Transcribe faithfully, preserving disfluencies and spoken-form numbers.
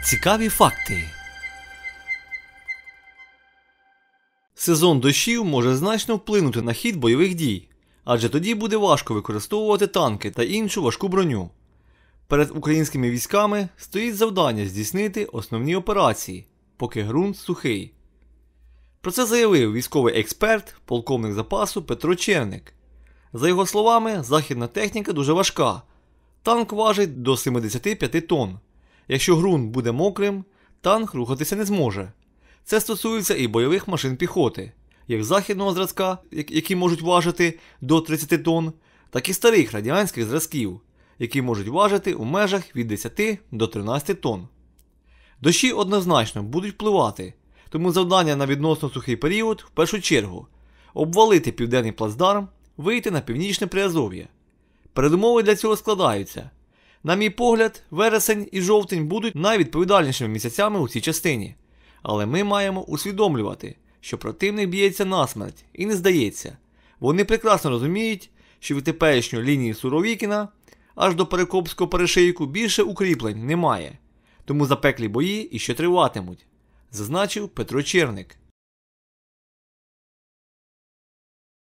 Цікаві факти. Сезон дощів може значно вплинути на хід бойових дій, адже тоді буде важко використовувати танки та іншу важку броню. Перед українськими військами стоїть завдання здійснити основні операції, поки ґрунт сухий. Про це заявив військовий експерт, полковник запасу Петро Черник. За його словами, західна техніка дуже важка. Танк важить до сімдесят п'ять тонн. Якщо ґрунт буде мокрим, танк рухатися не зможе. Це стосується і бойових машин піхоти, як західного зразка, які можуть важити до тридцять тонн, так і старих радянських зразків, які можуть важити у межах від десяти до тринадцяти тонн. Дощі однозначно будуть впливати, тому завдання на відносно сухий період в першу чергу – обвалити південний плацдарм, вийти на північне Приазов'я. Передумови для цього складаються. На мій погляд, вересень і жовтень будуть найвідповідальнішими місяцями у цій частині. Але ми маємо усвідомлювати, що противник б'ється насмерть і не здається. Вони прекрасно розуміють, що від теперішньої лінії Суровікіна аж до Перекопського перешийку більше укріплень немає. Тому запеклі бої іще триватимуть, зазначив Петро Черник.